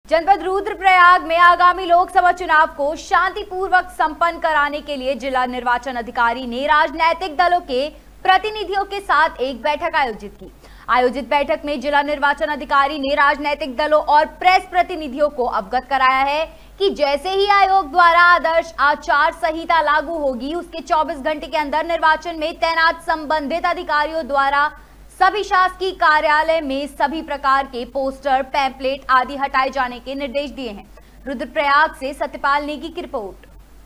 जनपद रुद्रप्रयाग में आगामी लोकसभा चुनाव को शांतिपूर्वक संपन्न कराने के लिए जिला निर्वाचन अधिकारी ने राजनीतिक दलों के प्रतिनिधियों के साथ एक बैठक आयोजित की। आयोजित बैठक में जिला निर्वाचन अधिकारी ने राजनीतिक दलों और प्रेस प्रतिनिधियों को अवगत कराया है कि जैसे ही आयोग द्वारा आदर्श आचार संहिता लागू होगी, उसके 24 घंटे के अंदर निर्वाचन में तैनात संबंधित अधिकारियों द्वारा सभी शासकीय कार्यालय में सभी प्रकार के पोस्टर, पैम्पलेट आदि हटाए जाने के निर्देश दिए हैं। रुद्रप्रयाग से सत्यपाल नेगी की रिपोर्ट।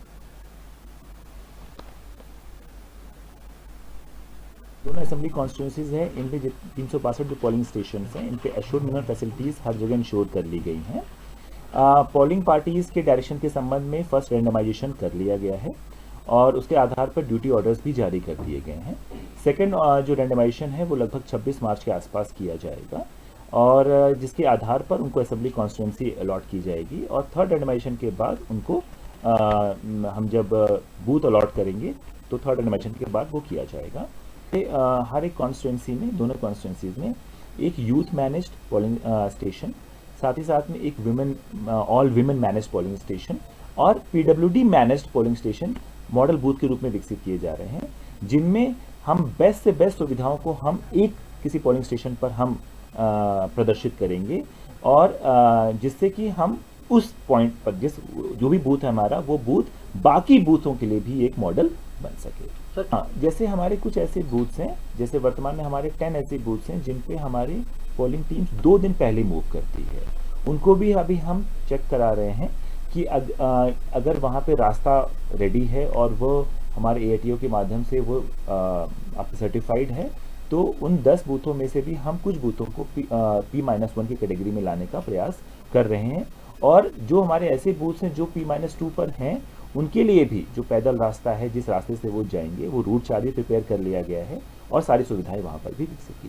दोनों असेंबली कॉन्स्टिट्यूंसीज है, इनपे 362 जो पोलिंग स्टेशन हैं, इन पे एश्योर्ड मिनिमम फैसिलिटीज हर जगह इंश्योर कर ली गई हैं। पोलिंग पार्टीज के डायरेक्शन के संबंध में फर्स्ट रैंडमाइजेशन कर लिया गया है और उसके आधार पर ड्यूटी ऑर्डर्स भी जारी कर दिए गए हैं। सेकेंड जो रैंडमाइजेशन है वो लगभग 26 मार्च के आसपास किया जाएगा और जिसके आधार पर उनको असेंबली कॉन्स्टिट्यूंसी अलॉट की जाएगी और थर्ड रैंडमाइजेशन के बाद उनको हम जब बूथ अलॉट करेंगे तो थर्ड रैंडमाइजेशन के बाद वो किया जाएगा। हर एक कॉन्स्टिट्यूंसी में, दोनों कॉन्स्टिट्यूंसीज में एक यूथ मैनेज्ड पोलिंग स्टेशन, साथ ही साथ में एक all women managed polling station और PWD managed polling station model booth के रूप में विकसित किए जा रहे हैं, जिनमें हम बेस्ट से बेस्ट सुविधाओं को हम एक किसी पोलिंग स्टेशन पर हम प्रदर्शित करेंगे और जिससे कि हम उस पॉइंट पर जो भी बूथ है हमारा, वो बूथ बाकी बूथों के लिए भी एक मॉडल बन सके। जैसे हमारे कुछ ऐसे बूथ्स हैं, जैसे वर्तमान में हमारे 10 ऐसे बूथ्स हैं जिन पे हमारी पोलिंग टीम्स 2 दिन पहले मूव करती है, उनको भी अभी हम चेक करा रहे हैं कि अगर वहाँ पे रास्ता रेडी है और वो हमारे एएटीओ के माध्यम से वो आपके सर्टिफाइड है, तो उन 10 बूथों में से भी हम कुछ बूथों को P-1 की कैटेगरी में लाने का प्रयास कर रहे हैं और जो हमारे ऐसे बूथ्स हैं जो P-2 पर हैं, उनके लिए भी जो पैदल रास्ता है, जिस रास्ते से वो जाएंगे, वो रूट चार्ट भी प्रिपेयर कर लिया गया है और सारी सुविधाएं वहाँ पर भी विकसित की